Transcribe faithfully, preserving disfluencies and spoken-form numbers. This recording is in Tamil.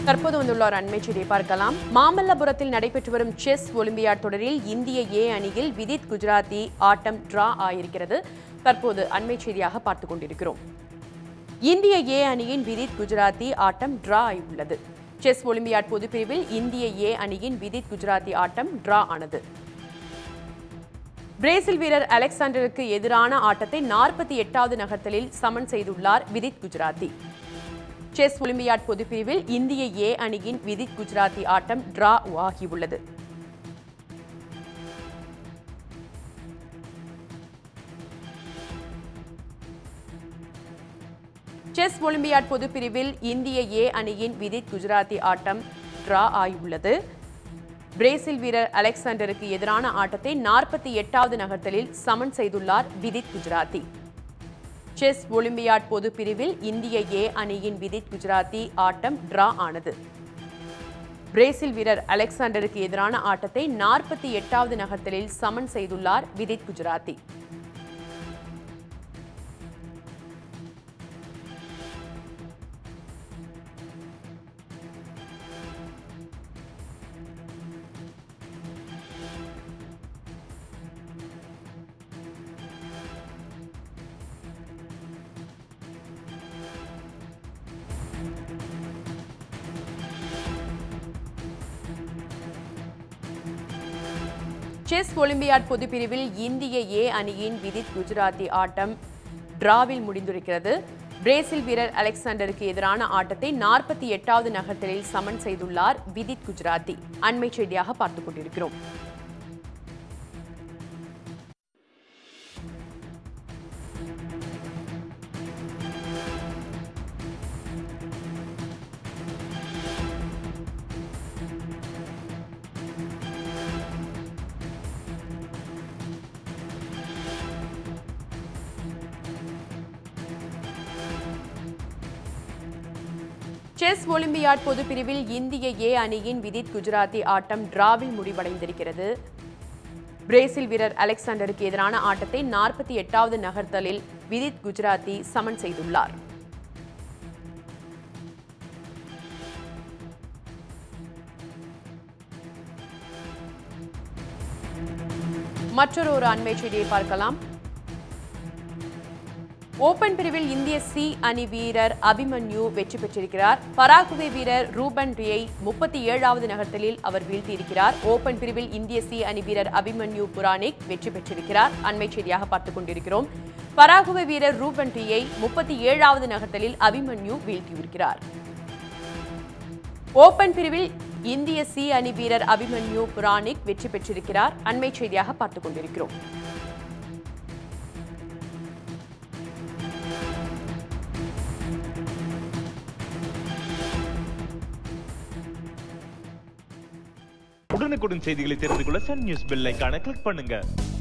தற்போது வந்துள்ள அண்மை செய்தியை பார்க்கலாம். மாமல்லபுரத்தில் நடைபெற்று வரும் செஸ் ஒலிம்பியாட் தொடரில் இந்திய ஏ அணியில் விதித் குஜராத்தி ஆட்டம் டிரா ஆயிருக்கிறது. தற்போது அண்மை செய்தியாக பார்த்துக் கொண்டிருக்கிறோம். இந்திய ஏ அணியின் விதித் குஜராத்தி ஆட்டம் டிரா ஆகியுள்ளது. செஸ் ஒலிம்பியாட் பொதுப்பிரிவில் இந்திய ஏ அணியின் விதித் குஜராத்தி ஆட்டம் டிரா ஆனது. பிரேசில் வீரர் அலெக்சாண்டருக்கு எதிரான ஆட்டத்தை நாற்பத்தி எட்டாவது நகர்த்தலில் சமன் செய்துள்ளார் விதித் குஜராத்தி. செஸ் ஒலிம்பியாட் பொதுப்பிரிவில் இந்திய ஏ அணியின் விதித் குஜராத்தி ஆட்டம் டிரா ஆகியுள்ளது. செஸ் ஒலிம்பியாட் பொதுப்பிரிவில் இந்திய ஏ அணியின் விதித் குஜராத்தி ஆட்டம் டிரா ஆகியுள்ளது. பிரேசில் வீரர் அலெக்சாண்டருக்கு எதிரான ஆட்டத்தை நாற்பத்தி எட்டாவது நகர்த்தலில் சமன் செய்துள்ளார் விதித் குஜராத்தி. செஸ் ஒலிம்பியாட் பொது பிரிவில் இந்திய ஏ அணியின் விதித் குஜராத்தி ஆட்டம் டிரா ஆனது. பிரேசில் வீரர் அலெக்சாண்டருக்கு எதிரான ஆட்டத்தை நாற்பத்தி எட்டாவது நகர்த்தலில் சமன் செய்துள்ளார் விதித் குஜராத்தி. செஸ் ஒலிம்பியாட் பொதுப்பிரிவில் இந்திய ஏ அணியின் விதித் குஜராத்தி ஆட்டம் டிராவில் முடிந்திருக்கிறது. பிரேசில் வீரர் அலெக்சாண்டருக்கு எதிரான ஆட்டத்தை நாற்பத்தி எட்டாவது நகர்த்தலில் சமன் செய்துள்ளார் விதித் குஜராத்தி. அண்மை செய்தியாக பார்த்துக் கொண்டிருக்கிறோம். செஸ் ஒலிம்பியாட் பொதுப்பிரிவில் இந்திய ஏ அணியின் விதித் குஜராத்தி ஆட்டம் டிராவில் முடிவடைந்திருக்கிறது. பிரேசில் வீரர் அலெக்சாண்டருக்கு எதிரான ஆட்டத்தை நாற்பத்தி எட்டாவது நகர்த்தலில் விதித் குஜராத்தி சமன் செய்துள்ளார். மற்றொரு ஒரு அண்மை செய்தியை பார்க்கலாம். ஓபன் பிரிவில் இந்திய சி அணி வீரர் அபிமன்யு வெற்றி பெற்றிருக்கிறார். பராகுவே வீரர் ரூபன் ரியை முப்பத்தி ஏழாவது நகர்த்தலில் அவர் வீழ்த்தியிருக்கிறார். ஓபன் பிரிவில் இந்திய சி அணி வீரர் அபிமன்யு புரானிக் வெற்றி பெற்றிருக்கிறார். அண்மை செய்தியாக பார்த்துக் கொண்டிருக்கிறோம். பராகுவே வீரர் ரூபன் ரியை முப்பத்தி ஏழாவது நகர்த்தலில் அபிமன்யு வீழ்த்தியிருக்கிறார். ஓபன் பிரிவில் இந்திய சி அணி வீரர் அபிமன்யு புரானிக் வெற்றி பெற்றிருக்கிறார். அண்மை செய்தியாக பார்த்துக் கொண்டிருக்கிறோம். உடனுக்குடன் செய்திகளை தெரிந்து கொள்ள சன் நியூஸ் பெல் ஐகானை கிளிக் பண்ணுங்க.